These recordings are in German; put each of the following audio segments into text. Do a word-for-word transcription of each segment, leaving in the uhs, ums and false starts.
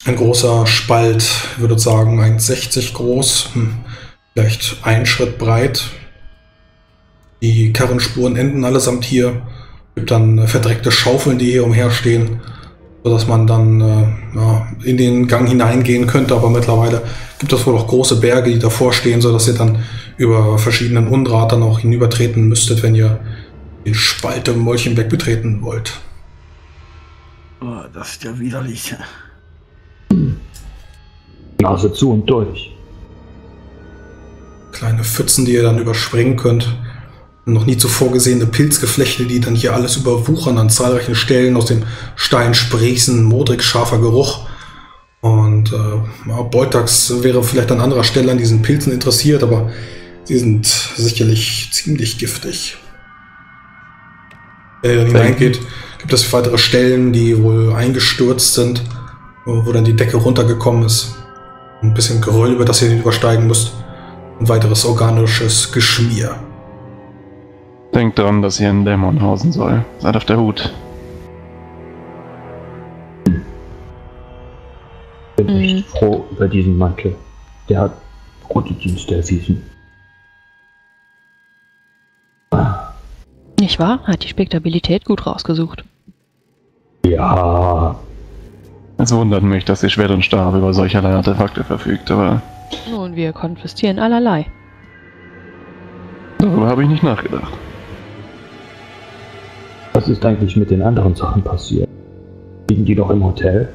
Ein großer Spalt, ich würde sagen eins Komma sechzig groß, hm, vielleicht ein Schritt breit. Die Karrenspuren enden allesamt hier. Es gibt dann verdreckte Schaufeln, die hier umherstehen, sodass man dann äh, ja, in den Gang hineingehen könnte. Aber mittlerweile gibt es wohl auch große Berge, die davor stehen, sodass ihr dann über verschiedenen Undraht dann auch hinübertreten müsstet, wenn ihr den Spalt im Molchenberg betreten wollt. Oh, das ist ja widerlich. Nase zu und durch. Kleine Pfützen, die ihr dann überspringen könnt. Noch nie zuvor gesehene Pilzgeflechte, die dann hier alles überwuchern an zahlreichen Stellen. Aus dem Stein sprießen modrig scharfer Geruch. Und äh, ja, Beutax wäre vielleicht an anderer Stelle an diesen Pilzen interessiert, aber sie sind sicherlich ziemlich giftig. Wenn ihr dann hineingeht, gibt es weitere Stellen, die wohl eingestürzt sind, wo dann die Decke runtergekommen ist. Ein bisschen Geröll, über das ihr übersteigen müsst. Ein weiteres organisches Geschmier. Denkt daran, dass ihr in Dämon hausen soll. Seid auf der Hut. Ich bin echt froh über diesen Mantel. Der hat gute Dienste erwiesen. Nicht wahr? Hat die Spektabilität gut rausgesucht. Ja. Es wundert mich, dass ihr Schwert und Stab über solcherlei Artefakte verfügt, aber... Nun, wir konfiszieren allerlei. Darüber habe ich nicht nachgedacht. Was ist eigentlich mit den anderen Sachen passiert? Liegen die noch im Hotel?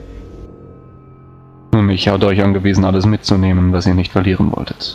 Ich habe euch angewiesen, alles mitzunehmen, was ihr nicht verlieren wolltet.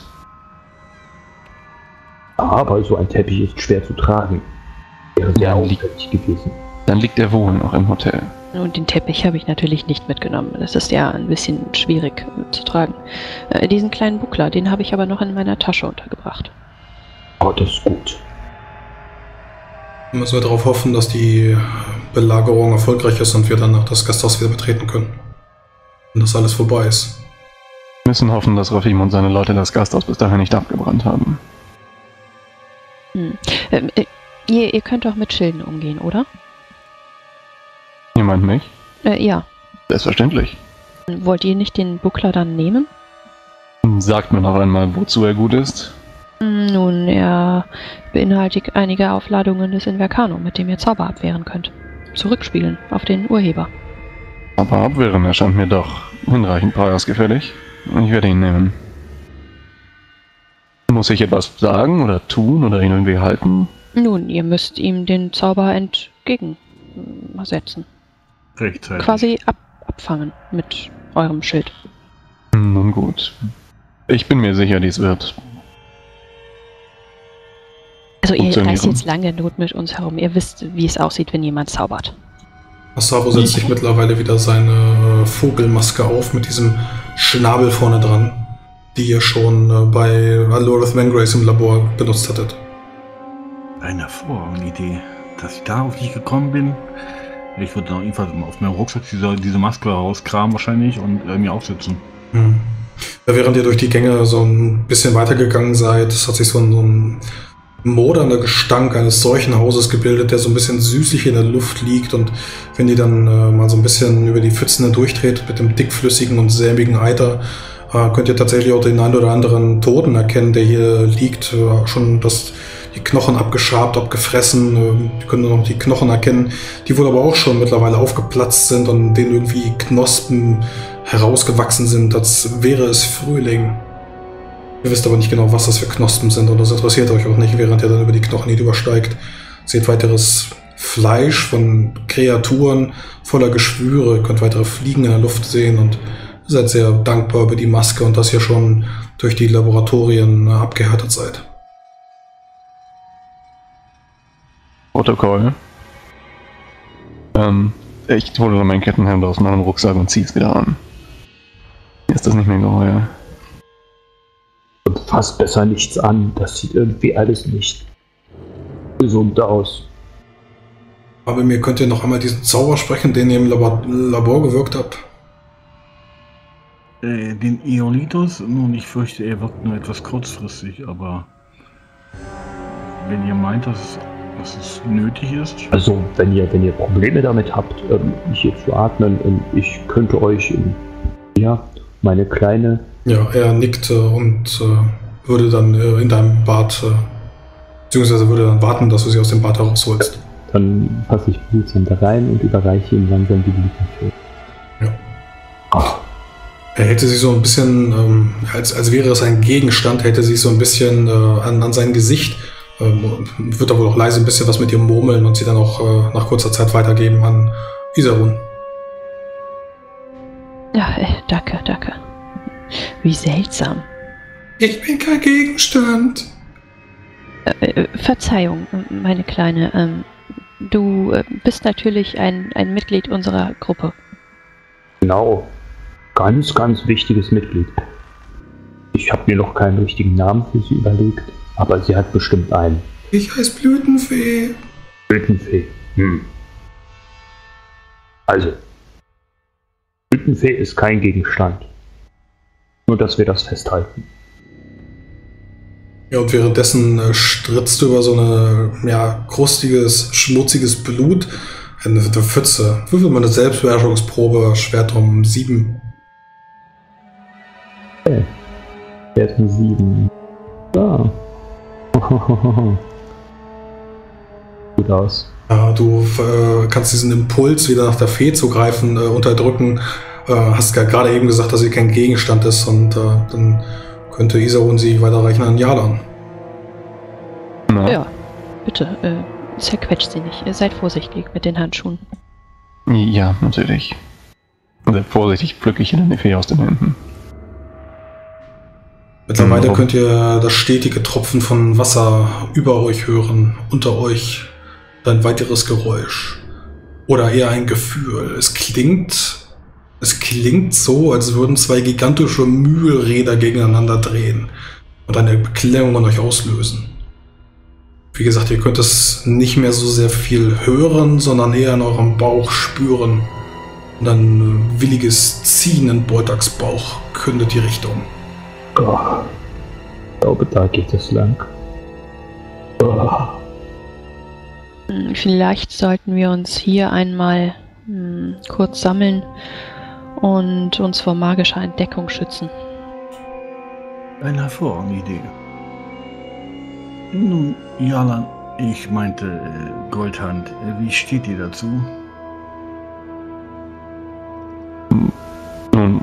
Aber so ein Teppich ist schwer zu tragen. Wäre sehr Ja, aufwendig gewesen. Dann liegt er wohl noch im Hotel. Und den Teppich habe ich natürlich nicht mitgenommen. Das ist ja ein bisschen schwierig zu tragen. Äh, diesen kleinen Buckler, den habe ich aber noch in meiner Tasche untergebracht. Aber das ist gut. Müssen wir darauf hoffen, dass die Belagerung erfolgreich ist und wir dann noch das Gasthaus wieder betreten können. Und dass alles vorbei ist. Wir müssen hoffen, dass Rafim und seine Leute das Gasthaus bis dahin nicht abgebrannt haben. Hm. Ähm, äh, ihr, ihr könnt doch mit Schilden umgehen, oder? Ihr meint mich? Äh, ja. Selbstverständlich. Wollt ihr nicht den Buckler dann nehmen? Sagt mir noch einmal, wozu er gut ist. Nun, er beinhaltet einige Aufladungen des Invercano, mit dem ihr Zauber abwehren könnt. Zurückspielen auf den Urheber. Aber abwehren erscheint mir doch hinreichend preisgefällig. Ich werde ihn nehmen. Muss ich etwas sagen oder tun oder ihn irgendwie halten? Nun, ihr müsst ihm den Zauber entgegensetzen. Rechtzeitig. Quasi ab abfangen mit eurem Schild. Nun gut. Ich bin mir sicher, dies wird. Also ihr funktionieren. reist jetzt lange Not mit uns herum. Ihr wisst, wie es aussieht, wenn jemand zaubert. Asavo setzt sich mittlerweile wieder seine Vogelmaske auf mit diesem Schnabel vorne dran, die ihr schon äh, bei Alorith Vangrace im Labor benutzt hattet. Eine hervorragende Idee. Dass ich darauf nicht gekommen bin. Ich würde noch jedenfalls auf meinem Rucksack diese, diese Maske rauskramen wahrscheinlich und äh, mir aufsetzen. Hm. Ja, während ihr durch die Gänge so ein bisschen weitergegangen seid, es hat sich so ein, so ein moderner Gestank eines solchen Hauses gebildet, der so ein bisschen süßlich in der Luft liegt. Und wenn ihr dann äh, mal so ein bisschen über die Pfützen hindurchtretet mit dem dickflüssigen und sämigen Eiter, äh, könnt ihr tatsächlich auch den einen oder anderen Toten erkennen, der hier liegt. Äh, schon das, die Knochen abgeschabt, abgefressen. Äh, ihr könnt noch die Knochen erkennen, die wohl aber auch schon mittlerweile aufgeplatzt sind und denen irgendwie Knospen herausgewachsen sind, als wäre es Frühling. Ihr wisst aber nicht genau, was das für Knospen sind und das interessiert euch auch nicht, während ihr dann über die Knochen hinübersteigt. Seht weiteres Fleisch von Kreaturen voller Geschwüre, ihr könnt weitere Fliegen in der Luft sehen und seid sehr dankbar über die Maske und dass ihr schon durch die Laboratorien abgehärtet seid. Protokoll. Ähm, ich hole mein Kettenhemd aus meinem Rucksack und zieh's wieder an. Mir ist das nicht mehr geheuer. Und fasst besser nichts an. Das sieht irgendwie alles nicht gesund aus. Aber mir könnt ihr noch einmal diesen Zauber sprechen, den ihr im Labor, Labor gewirkt habt. Äh, den Iolitos? Nun, ich fürchte, er wirkt nur etwas kurzfristig, aber wenn ihr meint, dass, dass es nötig ist. Also, wenn ihr, wenn ihr Probleme damit habt, ähm, hier zu atmen, und ich könnte euch in Ja, meine kleine. Ja, er nickte und äh, würde dann äh, in deinem Bad, äh, beziehungsweise würde dann warten, dass du sie aus dem Bad herausholst. Dann fasse ich behutsam da rein und überreiche ihm langsam die Blütenfee. Ja. Ach. Er hätte sich so ein bisschen, ähm, als, als wäre es ein Gegenstand, hätte sich so ein bisschen äh, an, an sein Gesicht, ähm, wird da wohl auch leise ein bisschen was mit ihr murmeln und sie dann auch äh, nach kurzer Zeit weitergeben an Isarun. Ja, äh, danke, danke. Wie seltsam. Ich bin kein Gegenstand. Äh, äh, Verzeihung, meine Kleine. Ähm, du äh, bist natürlich ein, ein Mitglied unserer Gruppe. Genau. Ganz, ganz wichtiges Mitglied. Ich habe mir noch keinen richtigen Namen für sie überlegt, aber sie hat bestimmt einen. Ich heiße Blütenfee. Blütenfee. Hm. Also, Blütenfee ist kein Gegenstand. Nur, dass wir das festhalten. Ja, und währenddessen äh, stritzt du über so eine, ja, krustiges, schmutziges Blut. Eine, eine Pfütze. Würfel mal eine Selbstbeherrschungsprobe, Schwert um sieben. Okay. Wert eine sieben. Ah. Gut aus. Ja, du äh, kannst diesen Impuls, wieder nach der Fee zu greifen, äh, unterdrücken. Äh, hast ja gerade eben gesagt, dass sie kein Gegenstand ist und äh, dann könnte Isarun sie weiterreichen an Yalan. Na, Ja, bitte, äh, zerquetscht sie nicht. Ihr seid vorsichtig mit den Handschuhen. ja, natürlich. Sehr vorsichtig pflücke ich eine Fee aus den Händen. Mittlerweile Mhm. könnt ihr das stetige Tropfen von Wasser über euch hören, unter euch ein weiteres Geräusch. Oder eher ein Gefühl. Es klingt, es klingt so, als würden zwei gigantische Mühlräder gegeneinander drehen und eine Beklemmung in euch auslösen. Wie gesagt, ihr könnt es nicht mehr so sehr viel hören, sondern eher in eurem Bauch spüren. Und ein williges Ziehen in Boltax Bauch kündet die Richtung. Oh. Ich glaube, da geht es lang. Oh. Hm, Vielleicht sollten wir uns hier einmal hm, kurz sammeln und uns vor magischer Entdeckung schützen. Eine hervorragende Idee. Nun, Yalan, ich meinte äh, Goldhand, äh, wie steht ihr dazu? Nun,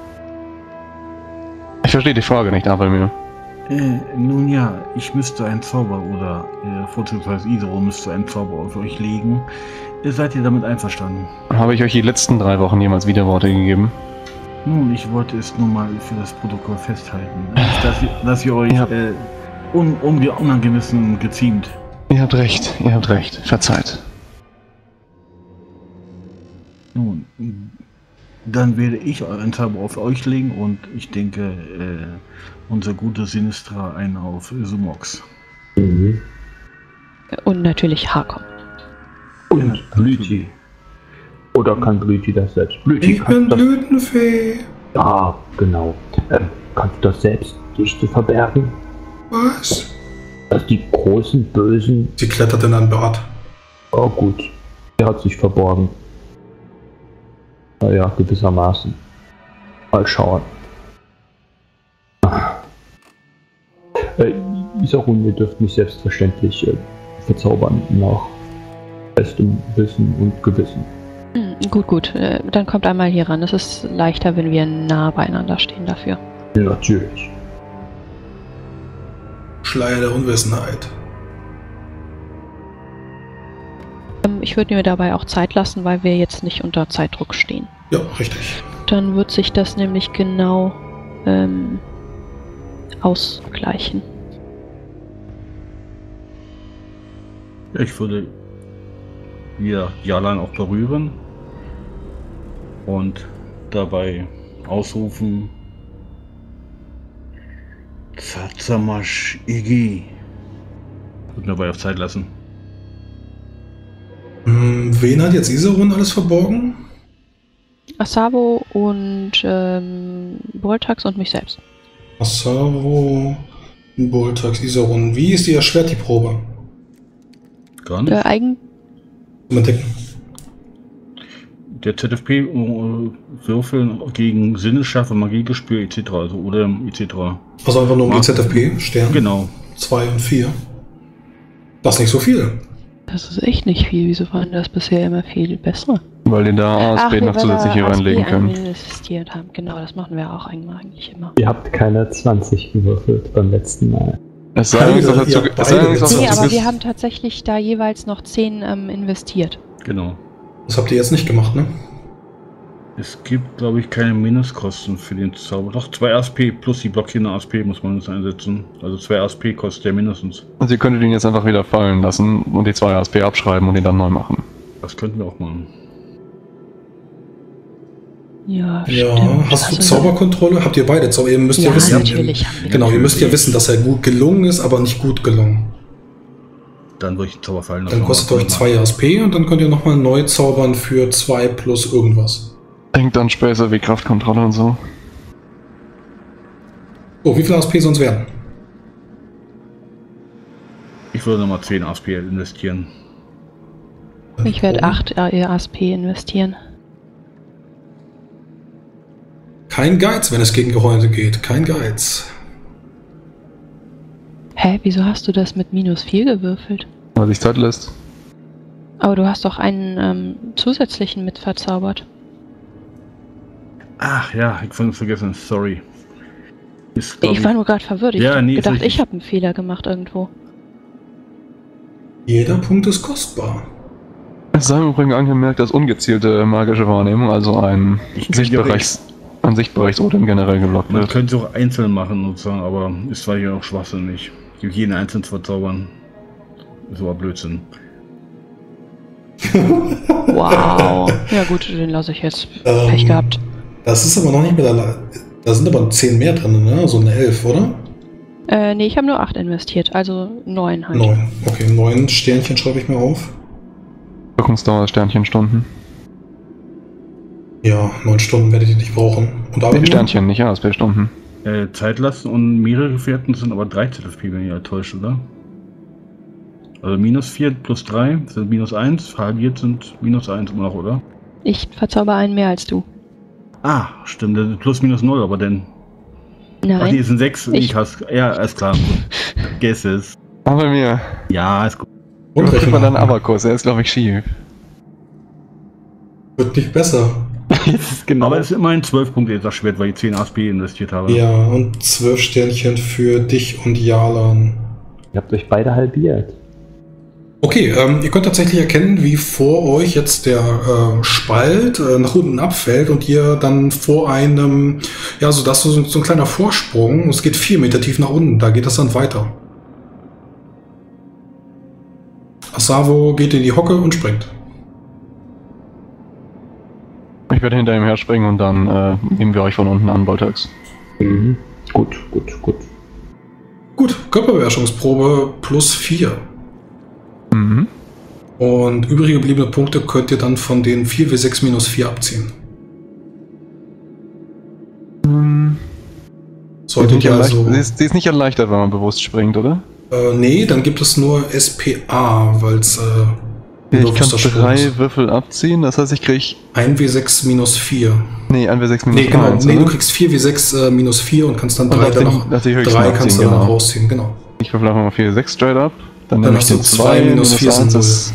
ich verstehe die Frage nicht, aber mir. Äh, nun ja, ich müsste einen Zauber oder äh, vorzugsweise Isarun müsste einen Zauber auf euch legen. Äh, seid ihr damit einverstanden? Habe ich euch die letzten drei Wochen jemals Widerworte gegeben? Nun, ich wollte es nur mal für das Protokoll festhalten. Nicht, dass ihr, dass ihr euch Ja. äh, un, unge, unangemessen geziemt. Ihr habt recht, ihr habt recht. Verzeiht. Nun, dann werde ich einen Zauber auf euch legen und ich denke, äh, unser guter Sinistra einen auf Sumox. Mhm. Und natürlich Harkon. Und Blüti. Oder kann Blüti das selbst? Blüti, Ich bin kannst du das? Blütenfee. Ja, genau. Ähm, kannst du das selbst dich zu verbergen? Was? Dass die großen Bösen. Sie klettert in ein Bad. Oh gut. Er hat sich verborgen. Naja, gewissermaßen. Mal schauen. Ah. Äh, Isarun, ihr dürft mich selbstverständlich äh, verzaubern nach bestem Wissen und Gewissen. Hm, gut, gut. Äh, dann kommt einmal hier ran. Es ist leichter, wenn wir nah beieinander stehen dafür. Ja, natürlich. Schleier der Unwissenheit. Ähm, ich würde mir dabei auch Zeit lassen, weil wir jetzt nicht unter Zeitdruck stehen. Ja, richtig. Dann wird sich das nämlich genau ähm, ausgleichen. Ich würde hier Yalan auch berühren und dabei ausrufen: Zatzamasch Igi. Und dabei auf Zeit lassen. Hm, wen hat jetzt Isarun alles verborgen? Asavo und ähm, Boltax und mich selbst. Asavo, Boltax, Isarun. Wie ist ihr Schwert, die Probe? Gar nicht. Äh, eigen Zum Entdecken. der Z F P äh, würfeln gegen Sinnesschärfe, Magiegespür et cetera. Also oder et cetera. Also einfach nur um die Z F P, Stern. Genau. zwei und vier. Das ist nicht so viel. Das ist echt nicht viel. Wieso war denn das bisher immer viel besser? Weil die da A S P noch zusätzlich hier reinlegen können. Investiert haben. Genau, das machen wir auch eigentlich immer. Ihr habt keine zwanzig gewürfelt beim letzten Mal. Es sei Keine, übrigens noch dazu, ihr habt es sei beide übrigens noch jetzt Nee, dazu aber ges- wir haben tatsächlich da jeweils noch zehn ähm, investiert. Genau. Das habt ihr jetzt nicht gemacht, ne? Es gibt, glaube ich, keine Minuskosten für den Zauber. Doch, zwei A S P plus die blockierende A S P muss man jetzt einsetzen. Also zwei A S P kostet der mindestens. Und ihr könntet ihn jetzt einfach wieder fallen lassen und die zwei A S P abschreiben und ihn dann neu machen. Das könnten wir auch machen. Ja, Ja, stimmt. hast du Also, Zauberkontrolle? Habt ihr beide Zauber? Ihr müsst ja, Ja, wissen. natürlich haben wir Genau, ihr das. müsst ja wissen, dass er gut gelungen ist, aber nicht gut gelungen. Dann würde ich den Zauber fallen lassen. Dann kostet euch zwei A S P und dann könnt ihr nochmal neu zaubern für zwei plus irgendwas. Hängt dann Späße wie Kraftkontrolle und so. Oh, wie viel A S P sonst werden? Ich würde nochmal zehn A S P investieren. Ich werde acht A S P investieren. Kein Geiz, wenn es gegen Gehäuse geht. Kein Geiz. Hä, wieso hast du das mit minus vier gewürfelt? Weil sich Zeit lässt. Aber du hast doch einen ähm, zusätzlichen mit verzaubert. Ach ja, ich habe vergessen, sorry. Ist, glaub Ich war nur gerade verwirrt. Ich Ja, hab nee, ist gedacht, richtig. ich habe einen Fehler gemacht irgendwo. Jeder Punkt ist kostbar. Es sei im Übrigen angemerkt, dass ungezielte magische Wahrnehmung, also ein Ich könnte ja auch- Sichtbereichs, ein Sichtbereichsodem generell geblockt Man wird. könnte es auch einzeln machen sozusagen, aber ist zwar ja auch schwachsinnig. Jeden einzeln zu verzaubern. Ist aber Blödsinn. Wow. Ja gut, den lasse ich jetzt. Ähm, Pech gehabt. Das ist aber noch nicht mit der La Da sind aber zehn mehr drin, ne? So eine elf, oder? Äh, nee, ich habe nur acht investiert, also neun halt. Neun. Okay, neun Sternchen schreibe ich mir auf. Wirkungsdauer Sternchenstunden. Ja, neun Stunden werdet ihr nicht brauchen. Und Nee, aber Sternchen, nicht A S P-Stunden. Äh, Zeitlasten und mehrere Gefährten sind aber drei Z F P, wenn ihr täuscht, oder? Also minus vier plus drei sind minus eins, halbiert sind minus eins immer noch, oder? Ich verzauber einen mehr als du. Ah, stimmt, das ist plus minus null, aber dann. Ach, Nein. die sind sechs. Ich- Ich hast, ja, ist klar. Guess es. Aber bei mir. Ja, ist gut. und Kriegt man dann Rechnen. Abakus, er ist glaube ich schief. Wird nicht besser. genau. Aber es ist immerhin zwölf Punkte jetzt das Schwert, weil ich zehn A S P investiert habe. Ja, und zwölf Sternchen für dich und Jalan. Ihr habt euch beide halbiert. Okay, ähm, ihr könnt tatsächlich erkennen, wie vor euch jetzt der äh, Spalt äh, nach unten abfällt und ihr dann vor einem, ja, so das ist so, so ein kleiner Vorsprung. Es geht vier Meter tief nach unten, da geht das dann weiter. Asavo geht in die Hocke und springt. Ich werde hinter ihm herspringen und dann äh, nehmen wir euch von unten an, Boltax. Mhm. Gut, gut, gut. Gut, Körperbeherrschungsprobe plus vier. Mhm. Und übrig gebliebene Punkte könnt ihr dann von den vier W sechs minus vier abziehen. Hm. Sie ist, Solltet nicht ihr erleicht- also... sie, ist, sie ist nicht erleichtert, wenn man bewusst springt, oder? Äh, nee, dann gibt es nur S P A, weil es... Äh, Ich kann bewusster Sprung drei ist. Würfel abziehen, das heißt, ich krieg. ein W sechs minus vier. Nee, ein W sechs minus Nee, genau. eins, Nee, du oder? kriegst vier W sechs äh, minus vier und kannst dann Und drei auf dann den- noch... auf die höchsten drei kannst du abziehen, dann noch genau. rausziehen, genau. Ich würfel einfach mal vier sechs straight up. Dann, Dann nehme ich hast du den zwei zwei minus vier sind eins, null. ist-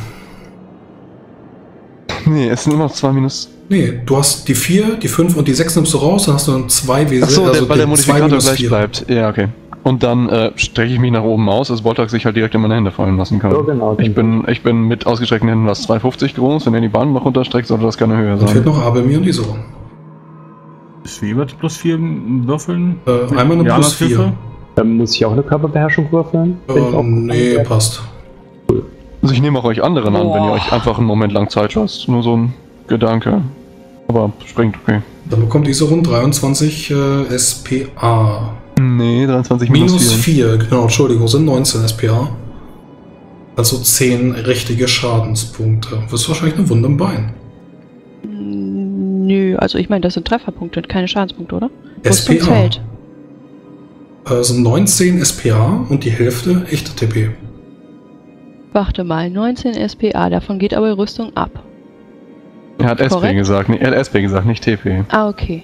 Nee, es sind immer noch zwei minus. Nee, du hast die vier, die fünf und die sechs nimmst du raus, dann hast du dann zwei W sechs, Achso, also weil der den zwei Modifikator minus gleich vier. bleibt. Ja, okay. Und dann äh, strecke ich mich nach oben aus, dass Boltax sich halt direkt in meine Hände fallen lassen kann. So, genau. Ich bin, ich bin mit ausgestreckten Händen was zwei fünfzig groß. Wenn er die Bahn noch runterstreckt, sollte das keine Höhe Dann fehlt sein. noch Abelmir und Iso. Ist wie wird plus vier würfeln? Äh, einmal eine Ja, plus vier. Hilfe? Dann muss ich auch eine Körperbeherrschung würfeln? Bin ich Äh, auch nee, gefallen? passt. Also ich nehme auch euch anderen an, wenn ihr Boah. euch einfach einen Moment lang Zeit lasst. Nur so ein Gedanke. Aber springt okay. Dann bekommt Iso rund dreiundzwanzig äh, S P A. Nee, dreiundzwanzig minus, Minus vier. vier, genau, Entschuldigung, sind neunzehn S P A. Also zehn richtige Schadenspunkte. Wirst wahrscheinlich eine Wunde im Bein. Mm, Nö, also ich meine, das sind Trefferpunkte und keine Schadenspunkte, oder? S P A. Rüstungsfeld. Äh, sind neunzehn S P A und die Hälfte echte T P. Warte mal, neunzehn S P A, davon geht aber Rüstung ab. Er hat S P Korrekt? gesagt, nee, er hat S P gesagt, nicht T P. Ah, okay.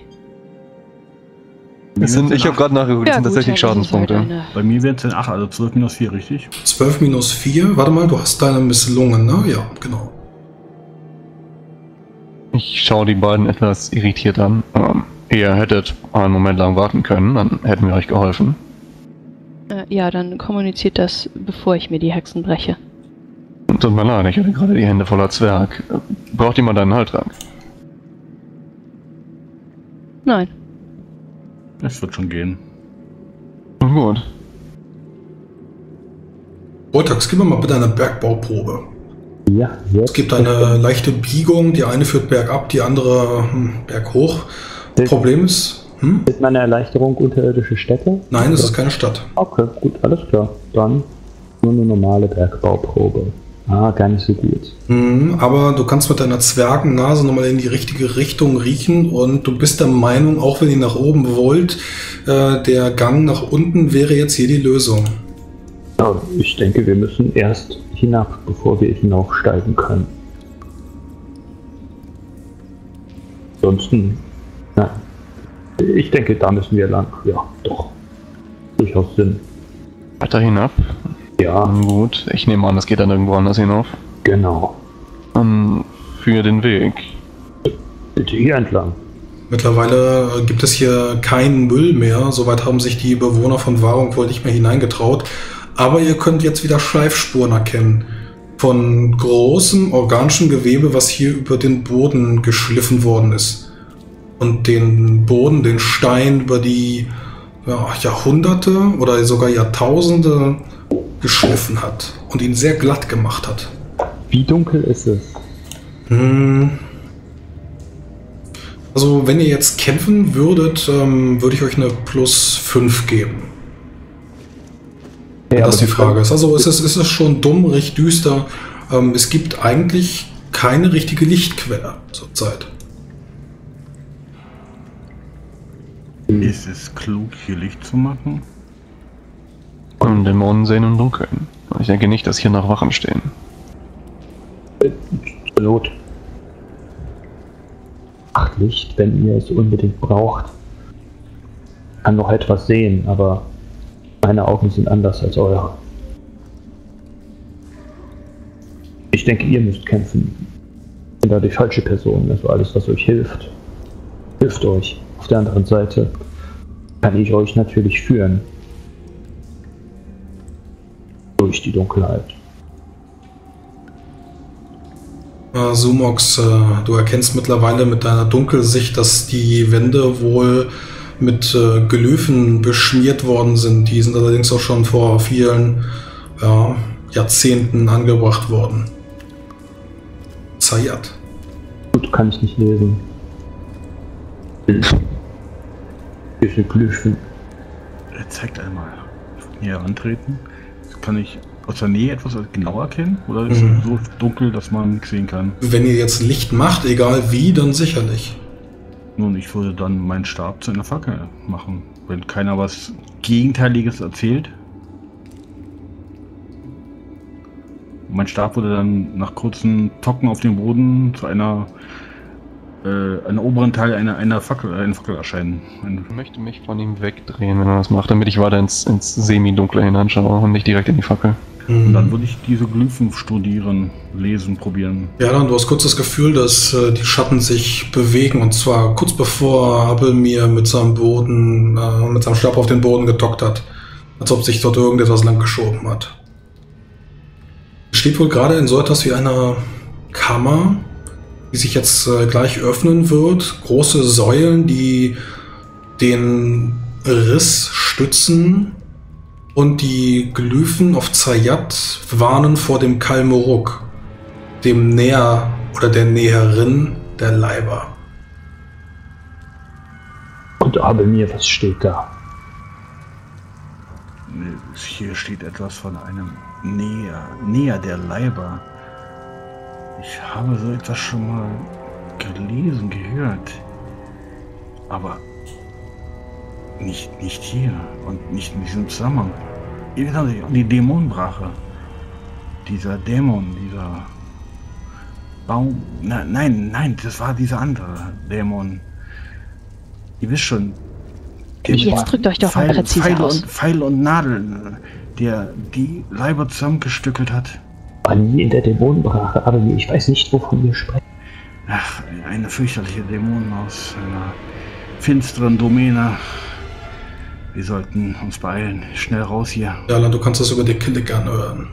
Es sind, ich habe gerade nachgeguckt, das sind gut, tatsächlich dann ist es halt Schadenspunkte. eine- Bei mir wären es dann acht, also zwölf minus vier, richtig? zwölf minus vier, warte mal, du hast deine Misslungen, ne? Ja, genau. Ich schaue die beiden etwas irritiert an. Ähm, ihr hättet einen Moment lang warten können, dann hätten wir euch geholfen. Äh, ja, dann kommuniziert das, bevor ich mir die Hexen breche. Tut mir leid, ich hatte gerade die Hände voller Zwerg. Braucht jemand einen Heiltrank? Nein. Das wird schon gehen. Nun gut. Voltax, gib mir mal bitte eine Bergbauprobe. Ja, jetzt. Es gibt eine leichte Biegung, die eine führt bergab, die andere hm, berghoch. Problem ist, hm? Ist meine Erleichterung unterirdische Städte? Nein, es ist keine Stadt. Okay, gut, alles klar. Dann nur eine normale Bergbauprobe. Ah, gar nicht so gut. Hm, aber du kannst mit deiner Zwergennase nochmal in die richtige Richtung riechen und du bist der Meinung, auch wenn ihr nach oben wollt, äh, der Gang nach unten wäre jetzt hier die Lösung. Ja, ich denke, wir müssen erst hinab, bevor wir hinaufsteigen können. Ansonsten, nein. Ich denke, da müssen wir lang. Ja, doch. Durchaus Sinn. Weiter hinab. Ja, Nun gut, ich nehme an, das geht dann irgendwo anders hinauf. genau. Dann für den Weg. Bitte hier entlang. Mittlerweile äh, gibt es hier keinen Müll mehr, soweit haben sich die Bewohner von Wahrung wohl nicht mehr hineingetraut. Aber ihr könnt jetzt wieder Schleifspuren erkennen von großem organischem Gewebe, was hier über den Boden geschliffen worden ist. Und den Boden, den Stein über die ja, Jahrhunderte oder sogar Jahrtausende geschliffen hat und ihn sehr glatt gemacht hat. Wie dunkel ist es? Hm. Also wenn ihr jetzt kämpfen würdet, ähm, würde ich euch eine plus fünf geben. Ja, das die aber Frage ist. Also es ist, es ist schon dumm, recht düster. Ähm, es gibt eigentlich keine richtige Lichtquelle zurzeit. Ist es klug, hier Licht zu machen? Und Dämonen sehen im Dunkeln. Ich denke nicht, dass hier noch Wachen stehen. Zur Not. Ach, Licht, wenn ihr es unbedingt braucht. Kann noch etwas sehen, aber meine Augen sind anders als eure. Ich denke, ihr müsst kämpfen. Ich bin da die falsche Person. Also alles, was euch hilft, hilft euch. Auf der anderen Seite kann ich euch natürlich führen. Durch die Dunkelheit. Äh, Sumox, äh, du erkennst mittlerweile mit deiner Dunkelsicht, dass die Wände wohl mit äh, Glyphen beschmiert worden sind. Die sind allerdings auch schon vor vielen ja, Jahrzehnten angebracht worden. Zayat. Gut, kann ich nicht lesen. Hier sind Glyphen. Er zeigt einmal. Hier herantreten. Kann ich aus der Nähe etwas genauer erkennen? Oder ist Mhm. es so dunkel, dass man nichts sehen kann? Wenn ihr jetzt Licht macht, egal wie, dann sicherlich. Nun, ich würde dann meinen Stab zu einer Fackel machen. Wenn keiner was Gegenteiliges erzählt. Mein Stab würde dann nach kurzen Tocken auf dem Boden zu einer, äh, einer oberen Teil einer, einer Fackel, einer Fackel erscheinen. Ein, Ich möchte mich von ihm wegdrehen, wenn er das macht, damit ich weiter ins, ins Semi-Dunkle hineinschaue und nicht direkt in die Fackel. und dann würde ich diese Glyphen studieren, lesen, probieren. Ja, dann du hast kurz das Gefühl, dass äh, die Schatten sich bewegen, und zwar kurz bevor Abel mir mit seinem Boden, äh, mit seinem Stab auf den Boden gedockt hat, als ob sich dort irgendetwas lang geschoben hat. Steht wohl gerade in so etwas wie einer Kammer, die sich jetzt äh, gleich öffnen wird. Große Säulen, die den Riss stützen, und die Glyphen auf Zayat warnen vor dem Kalmuruk, dem Näher oder der Näherin der Leiber. Und aber mir, was steht da? Hier steht etwas von einem Näher, Näher der Leiber. Ich habe so etwas schon mal gelesen, gehört. Aber nicht, nicht hier und nicht in diesem Zusammenhang. Die Dämonenbrache. Dieser Dämon, dieser Baum. Na, nein, nein, das war dieser andere Dämon. Ihr wisst schon. Jetzt drückt euch doch mal präzise Pfeile aus. und, Pfeile und Nadeln, der die Leiber zusammengestückelt hat. War nie in der Dämonenbrache, aber ich weiß nicht, wovon wir sprechen. Ach, eine fürchterliche Dämonen aus einer finsteren Domäne. Wir sollten uns beeilen. Schnell raus hier. Ja, du kannst das über die Klick anhören.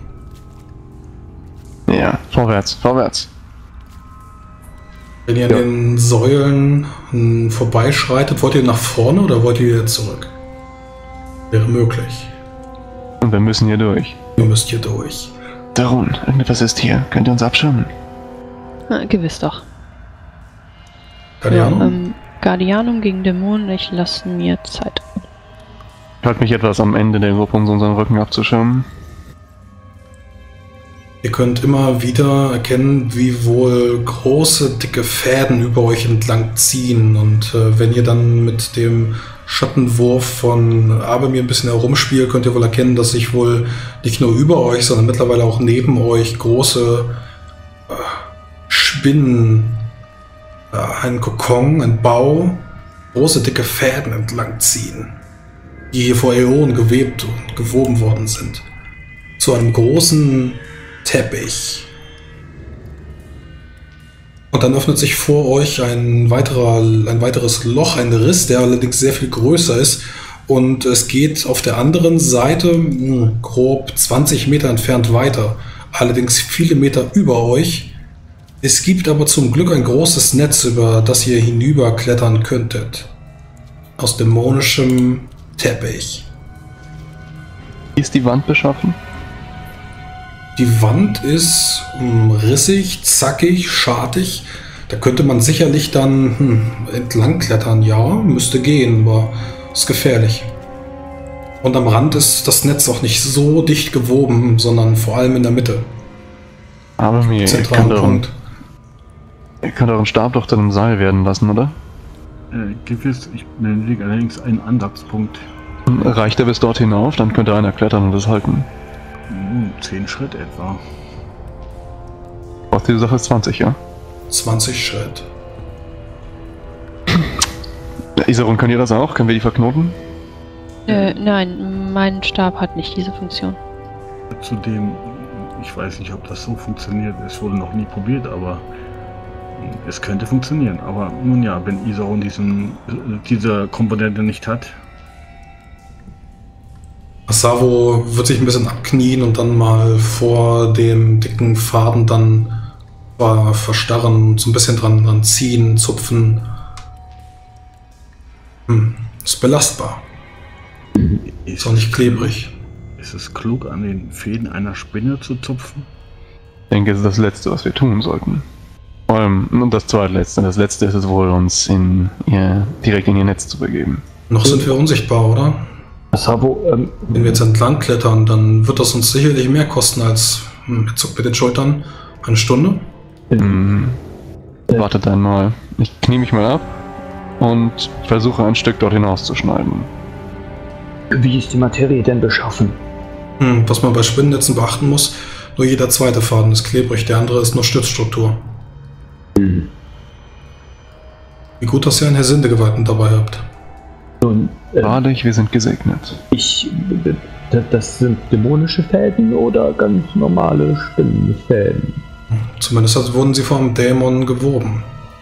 Ja, vorwärts, vorwärts. Wenn ihr an Ja. den Säulen hm, vorbeischreitet, wollt ihr nach vorne oder wollt ihr wieder zurück? Wäre möglich. Und wir müssen hier durch. Ihr müsst hier durch. Darun, irgendetwas ist hier. Könnt ihr uns abschirmen? Na, gewiss doch. Keine Ja, Ahnung. ähm, Guardianum gegen Dämonen, ich lasse mir Zeit. Ich halte mich etwas am Ende der Gruppe, um so unseren Rücken abzuschirmen. Ihr könnt immer wieder erkennen, wie wohl große, dicke Fäden über euch entlang ziehen. Und äh, wenn ihr dann mit dem Schattenwurf von Abemir ein bisschen herumspielt, könnt ihr wohl erkennen, dass sich wohl nicht nur über euch, sondern mittlerweile auch neben euch große äh, Spinnen, äh, ein Kokon, ein Bau, große, dicke Fäden entlang ziehen, die hier vor Äonen gewebt und gewoben worden sind. Zu einem großen Teppich. Und dann öffnet sich vor euch ein weiterer, ein weiteres Loch, ein Riss, der allerdings sehr viel größer ist. Und es geht auf der anderen Seite mh, grob zwanzig Meter entfernt weiter. Allerdings viele Meter über euch. Es gibt aber zum Glück ein großes Netz, über das ihr hinüberklettern könntet. Aus dämonischem Teppich. Wie ist die Wand beschaffen? Die Wand ist hm, rissig, zackig, schartig. Da könnte man sicherlich dann hm, entlang klettern. Ja, müsste gehen, aber ist gefährlich. Und am Rand ist das Netz auch nicht so dicht gewoben, sondern vor allem in der Mitte. Aber mir, ihr Zentralen könnt, euren, Punkt. ihr könnt euren Stab doch zu einem Seil werden lassen, oder? Äh, gewiss, ich benötige allerdings einen Ansatzpunkt. Reicht er bis dort hinauf, dann könnte einer klettern und es halten. Hm, zehn Schritt etwa. Braucht die Sache ist zwanzig, ja? zwanzig Schritt. Ja, Isarun, könnt ihr das auch? Können wir die verknoten? Äh, nein, mein Stab hat nicht diese Funktion. Zudem, ich weiß nicht, ob das so funktioniert. Es wurde noch nie probiert, aber es könnte funktionieren. Aber nun ja, wenn Isarun diesen, diese Komponente nicht hat. Asavo wird sich ein bisschen abknien und dann mal vor dem dicken Faden dann äh, verstarren, so ein bisschen dran, dran ziehen, zupfen. Hm, ist belastbar. Ist auch nicht klebrig. Ist es klug, an den Fäden einer Spinne zu zupfen? Ich denke, es ist das Letzte, was wir tun sollten. Vor allem, und das zweitletzte. Das Letzte ist es wohl, uns in ihr, direkt in ihr Netz zu begeben. Noch sind wir unsichtbar, oder? Asavo, ähm, Wenn wir jetzt entlang klettern, dann wird das uns sicherlich mehr kosten als, hm, zuckt mit den Schultern, eine Stunde. Mhm. Wartet einmal. Ich knie mich mal ab und versuche ein Stück dort hinauszuschneiden. wie ist die Materie denn beschaffen? Hm, was man bei Spinnennetzen beachten muss, nur jeder zweite Faden ist klebrig, der andere ist nur Stützstruktur. Hm. Wie gut, dass ihr einen Herr Sindegeweihten dabei habt. Nun, äh, Wahrlich, wir sind gesegnet. ich, äh, das sind dämonische Fäden oder ganz normale Spinnenfäden? Zumindest also wurden sie vom Dämon gewoben.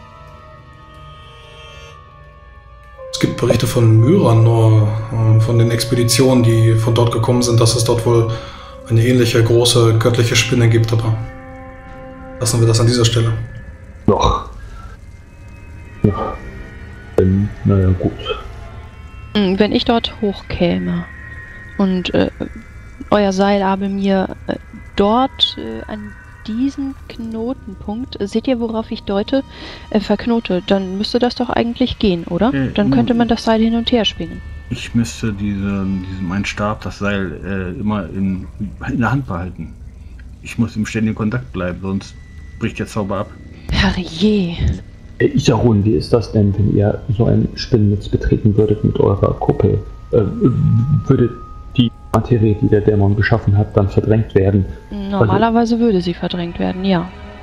Es gibt Berichte von Myranor, äh, von den Expeditionen, die von dort gekommen sind, dass es dort wohl eine ähnliche große göttliche Spinne gibt, aber lassen wir das an dieser Stelle. Noch. Ja. Ähm, naja, gut. Hm, Wenn ich dort hochkäme und äh, euer Seil aber mir äh, dort äh, an diesen Knotenpunkt, äh, seht ihr, worauf ich deute, äh, verknote, dann müsste das doch eigentlich gehen, oder? Äh, Dann nun- könnte man das Seil hin und her schwingen. Ich müsste diese, diesen, meinen Stab, das Seil, äh, immer in, in der Hand behalten. Ich muss im ständigen Kontakt bleiben, sonst bricht der Zauber ab. Herrje. Äh, Isarun, wie ist das denn, wenn ihr so ein Spinnennetz betreten würdet mit eurer Kuppel? Äh, würde die Materie, die der Dämon geschaffen hat, dann verdrängt werden? Normalerweise würde sie verdrängt werden, ja.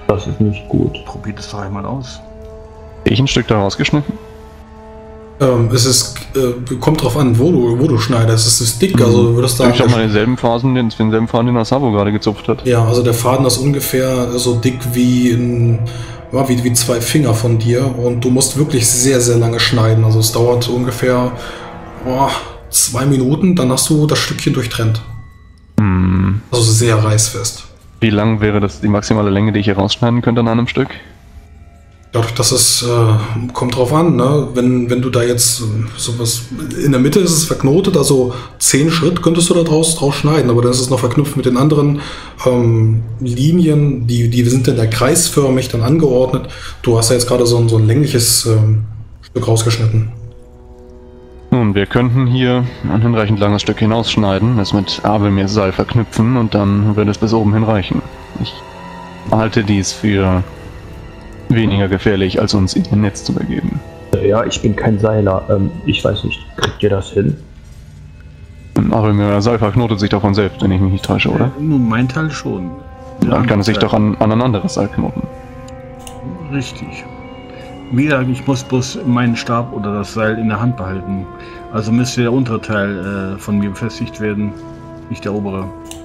Das ist nicht gut. Probiert es doch einmal aus. Ich ein Stück da rausgeschnitten? Ähm, es ist, äh, kommt drauf an, wo du, wo du schneidest. Es ist dick, also du würdest Ich sagen. habe mal denselben Phasen, den, denselben Faden, den Asavo gerade gezupft hat. Ja, also der Faden ist ungefähr so dick wie, ein, ja, wie, wie zwei Finger von dir und du musst wirklich sehr, sehr lange schneiden. Also es dauert ungefähr oh, zwei Minuten, dann hast du das Stückchen durchtrennt. Hm. Also sehr reißfest. Wie lang wäre das die maximale Länge, die ich hier rausschneiden könnte an einem Stück? Dadurch, dass es, äh, kommt drauf an, ne? Wenn, wenn du da jetzt äh, sowas, in der Mitte ist es verknotet, also zehn Schritt könntest du da draus, draus schneiden, aber dann ist es noch verknüpft mit den anderen ähm, Linien, die, die sind dann ja kreisförmig dann angeordnet. Du hast ja jetzt gerade so ein, so ein längliches ähm, Stück rausgeschnitten. Nun, wir könnten hier ein hinreichend langes Stück hinausschneiden, es mit Abelmeerseil verknüpfen und dann würde es bis oben hin reichen. Ich halte dies für weniger gefährlich, als uns in ihr Netz zu begeben. Ja, ich bin kein Seiler. Ähm, ich weiß nicht, kriegt ihr das hin? Abelmeerseil verknotet sich doch von selbst, wenn ich mich nicht täusche, oder? Äh, nun, mein Teil schon. Dann kann es sich doch an, an ein anderes Seil knoten. Richtig. Wie gesagt, ich muss bloß meinen Stab oder das Seil in der Hand behalten. Also müsste der untere Teil äh, von mir befestigt werden, nicht der obere.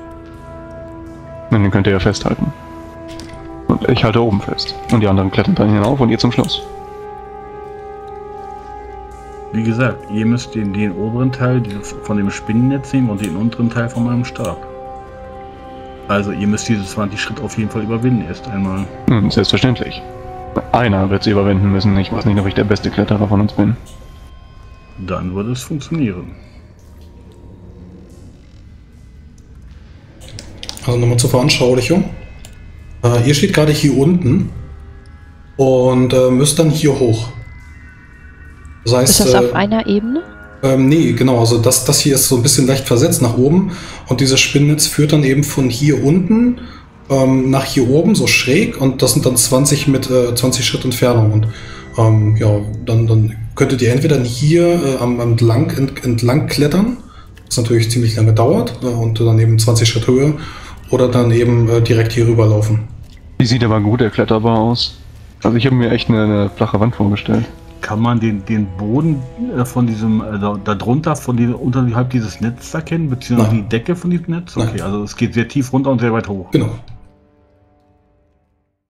Den könnt ihr ja festhalten. Und ich halte oben fest. Und die anderen klettern dann hinauf und ihr zum Schluss. Wie gesagt, ihr müsst den, den oberen Teil von dem Spinnennetz nehmen und den unteren Teil von meinem Stab. Also ihr müsst diese zwanzig Schritt auf jeden Fall überwinden erst einmal. Hm, selbstverständlich. Einer wird sie überwinden müssen. Ich weiß nicht, ob ich der beste Kletterer von uns bin. Dann würde es funktionieren. Also nochmal zur Veranschaulichung. Äh, ihr steht gerade hier unten und äh, müsst dann hier hoch. Das heißt, Ist das äh, auf einer Ebene? Ähm, nee, genau, also das, das hier ist so ein bisschen leicht versetzt nach oben und dieses Spinnnetz führt dann eben von hier unten ähm, nach hier oben, so schräg, und das sind dann zwanzig mit äh, zwanzig Schritt Entfernung und ähm, ja, dann, dann könntet ihr entweder hier äh, am, am entlang, ent, entlang klettern, was natürlich ziemlich lange dauert äh, und dann eben zwanzig Schritt Höhe, oder dann eben äh, direkt hier rüberlaufen. Die sieht aber gut erkletterbar aus. Also ich habe mir echt eine, eine flache Wand vorgestellt. Kann man den, den Boden äh, von diesem, äh, da, da drunter, von die, unterhalb dieses Netzes erkennen, beziehungsweise Nein. die Decke von diesem Netz? Okay, Nein. also es geht sehr tief runter und sehr weit hoch. Genau.